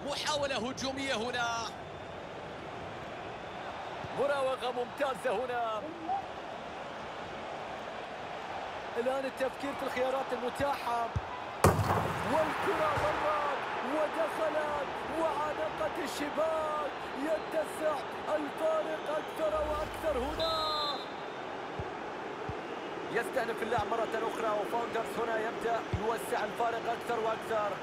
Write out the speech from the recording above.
محاولة هجومية هنا، مراوغة ممتازة هنا. الآن التفكير في الخيارات المتاحة، والكرة مرت ودخلت وعانقت الشباك. يتسع الفارق أكثر وأكثر هنا. يستأنف اللعب مرة أخرى، وفاوندرز هنا يبدأ يوسع الفارق أكثر وأكثر.